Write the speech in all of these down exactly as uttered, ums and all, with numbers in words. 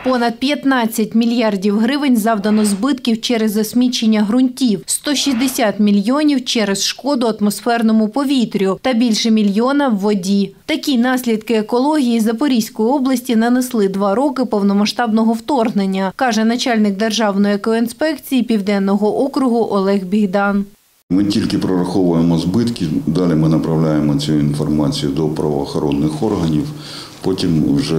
Понад п'ятнадцять мільярдів гривень завдано збитків через засмічення ґрунтів, сто шістдесят мільйонів через шкоду атмосферному повітрю та більше мільйона в воді. Такі наслідки екології Запорізької області нанесли два роки повномасштабного вторгнення, каже начальник Державної екоінспекції Південного округу Олег Бігдан. Ми тільки прораховуємо збитки, далі ми направляємо цю інформацію до правоохоронних органів, потім вже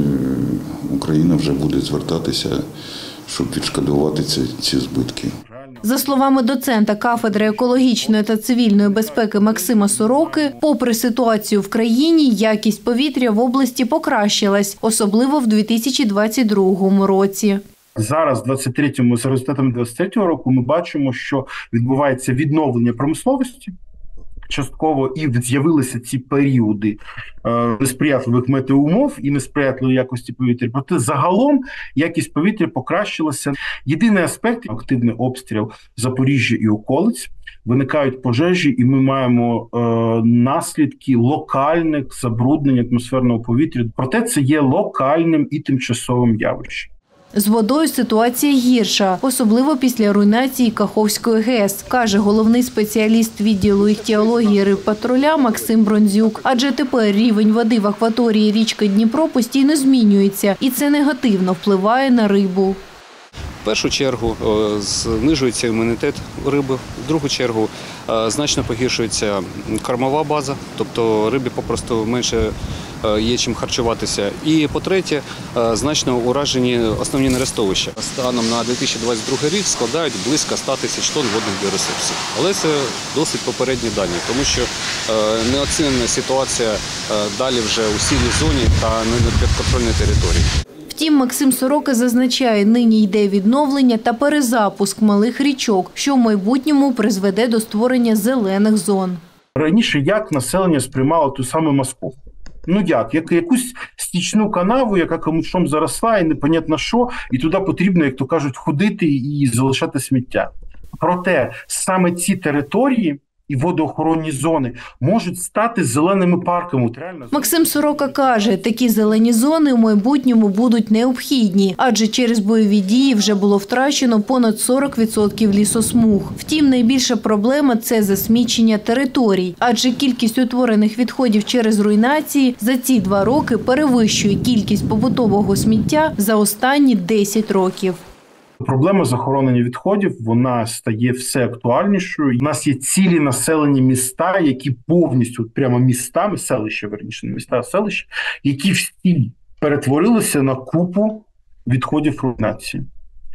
Україна вже буде звертатися, щоб відшкодувати ці, ці збитки. За словами доцента кафедри екологічної та цивільної безпеки Максима Сороки, попри ситуацію в країні, якість повітря в області покращилась, особливо в дві тисячі двадцять другому році. Зараз, в двадцять третьому, за результатами двадцять третього року, ми бачимо, що відбувається відновлення промисловості частково, і з'явилися ці періоди несприятливих метеоумов і несприятливої якості повітря. Проте загалом якість повітря покращилася. Єдиний аспект – активний обстріл Запоріжжя і околиць. Виникають пожежі, і ми маємо е, наслідки локальних забруднень атмосферного повітря. Проте це є локальним і тимчасовим явищем. З водою ситуація гірша, особливо після руйнації Каховської ГЕС, каже головний спеціаліст відділу іхтіології рибпатруля Максим Бронзюк. Адже тепер рівень води в акваторії річки Дніпро постійно змінюється, і це негативно впливає на рибу. В першу чергу знижується імунітет риби, в другу чергу значно погіршується кормова база, тобто рибі попросту менше є чим харчуватися. І по-третє, значно уражені основні нерестовища. Станом на дві тисячі двадцять другий рік складають близько ста тисяч тонн водних біоресурсів. Але це досить попередні дані, тому що неоцінена ситуація далі вже у сірій зоні та непідконтрольній території. Втім, Максим Сорока зазначає, нині йде відновлення та перезапуск малих річок, що в майбутньому призведе до створення зелених зон. Раніше як населення сприймало ту саму Московку? Ну як? Як якусь стічну канаву, яка камушом заросла і непонятно що, і туди потрібно, як то кажуть, ходити і залишати сміття. Проте саме ці території і водоохоронні зони можуть стати зеленими парками. Реально... Максим Сорока каже, такі зелені зони у майбутньому будуть необхідні, адже через бойові дії вже було втрачено понад сорок відсотків лісосмуг. Втім, найбільша проблема – це засмічення територій, адже кількість утворених відходів через руйнації за ці два роки перевищує кількість побутового сміття за останні десять років. Проблема захоронення відходів, вона стає все актуальнішою. У нас є цілі населені міста, які повністю, прямо містами, селища, верніше, не міста, а селища, які всі перетворилися на купу відходів руйнації.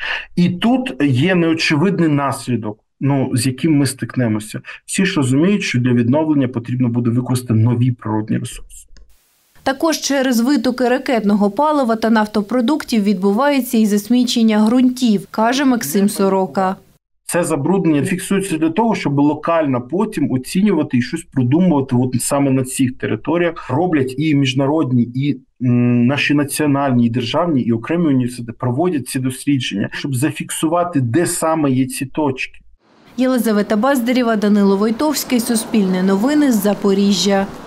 І тут є неочевидний наслідок, ну, з яким ми стикнемося. Всі ж розуміють, що для відновлення потрібно буде використати нові природні ресурси. Також через витоки ракетного палива та нафтопродуктів відбувається і засмічення ґрунтів, каже Максим Сорока. Це забруднення фіксується для того, щоб локально потім оцінювати і щось продумувати от саме на цих територіях. Роблять і міжнародні, і м, наші національні, і державні, і окремі університети проводять ці дослідження, щоб зафіксувати, де саме є ці точки. Єлизавета Баздарєва, Данило Войтовський, Суспільне новини з Запоріжжя.